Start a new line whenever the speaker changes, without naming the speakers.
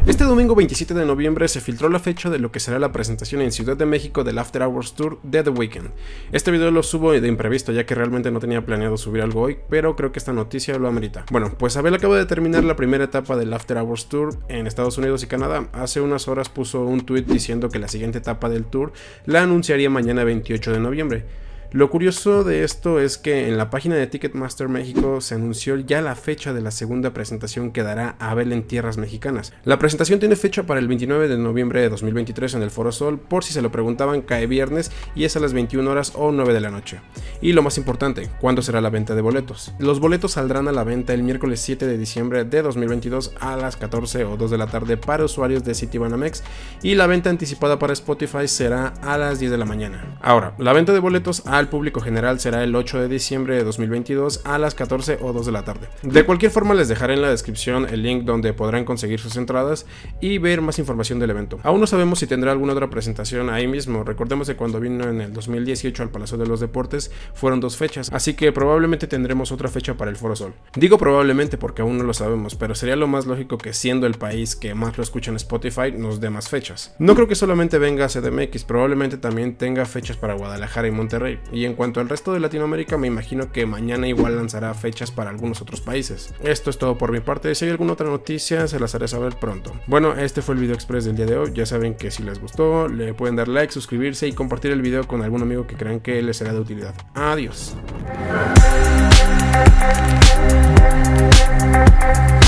Este domingo 27 de noviembre se filtró la fecha de lo que será la presentación en Ciudad de México del After Hours Tour de The Weeknd. Este video lo subo de imprevisto ya que realmente no tenía planeado subir algo hoy, pero creo que esta noticia lo amerita. Bueno, pues Abel acaba de terminar la primera etapa del After Hours Tour en Estados Unidos y Canadá. Hace unas horas puso un tweet diciendo que la siguiente etapa del tour la anunciaría mañana 28 de noviembre. Lo curioso de esto es que en la página de Ticketmaster México se anunció ya la fecha de la segunda presentación que dará Abel en tierras mexicanas. La presentación tiene fecha para el 29 de noviembre de 2023 en el Foro Sol, por si se lo preguntaban, cae viernes y es a las 21 horas o 9 de la noche. Y lo más importante, ¿cuándo será la venta de boletos? Los boletos saldrán a la venta el miércoles 7 de diciembre de 2022 a las 14 o 2 de la tarde para usuarios de Citibanamex y la venta anticipada para Spotify será a las 10 de la mañana. Ahora, la venta de boletos al público general será el 8 de diciembre de 2022 a las 14 o 2 de la tarde. De cualquier forma les dejaré en la descripción el link donde podrán conseguir sus entradas y ver más información del evento. Aún no sabemos si tendrá alguna otra presentación ahí mismo. Recordemos que cuando vino en el 2018 al Palacio de los Deportes fueron 2 fechas, así que probablemente tendremos otra fecha para el Foro Sol. Digo probablemente porque aún no lo sabemos, pero sería lo más lógico que siendo el país que más lo escucha en Spotify nos dé más fechas. No creo que solamente venga a CDMX, probablemente también tenga fechas para Guadalajara y Monterrey. Y en cuanto al resto de Latinoamérica, me imagino que mañana igual lanzará fechas para algunos otros países. Esto es todo por mi parte. Si hay alguna otra noticia se las haré saber pronto. Bueno, este fue el video express del día de hoy. Ya saben que si les gustó le pueden dar like, suscribirse y compartir el video con algún amigo que crean que les será de utilidad. Adiós.